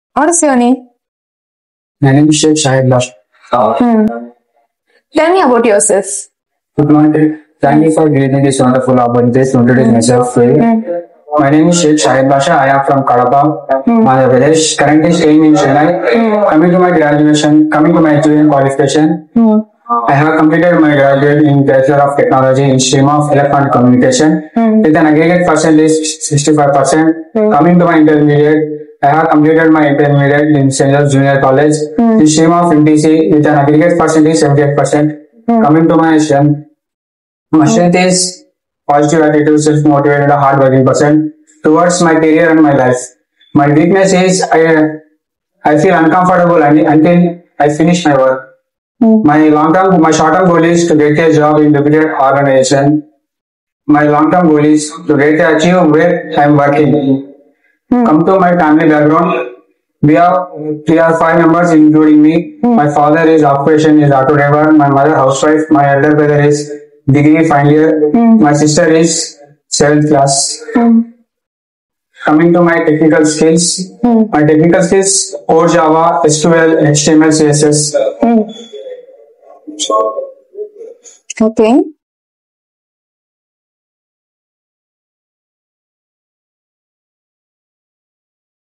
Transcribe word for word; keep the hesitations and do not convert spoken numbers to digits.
What is your name? My name is Sheikh Shahid Bashar. Hmm. Tell me about yourself. Good morning. Thank you for giving this wonderful opportunity to introduce myself to you. Hmm. My name is Sheikh Shahid Bashar. I am from Kadapa, Hmm. Madhya Pradesh. Currently staying in Chennai. Hmm. Coming to my graduation, coming to my engineering qualification, Hmm. I have completed my graduate in Bachelor of Technology in stream of Electronic Communication Hmm. with an aggregate percentage sixty-five percent. Hmm. Coming to my intermediate, I have completed my intermediate in Saint Joseph's Junior College Hmm. in stream of M T C with an aggregate percentage seventy-eight percent. Hmm. Coming to my strength, my strength is positive attitude, self-motivated, hard-working person towards my career and my life. My weakness is I I feel uncomfortable un- until I finish my work. Hmm. My long-term, my short-term goal is to get a job in reputed organization. My long-term goal is to get a achieve where I am working. Hmm. Come to my family background. We are we are five members, including me. Hmm. My father is occupation is auto driver. My mother housewife. My elder brother is degree final year. Hmm. My sister is seventh class. Hmm. Coming to my technical skills, Hmm. my technical skills: Core Java, S Q L, H T M L, C S S. Hmm. Okay.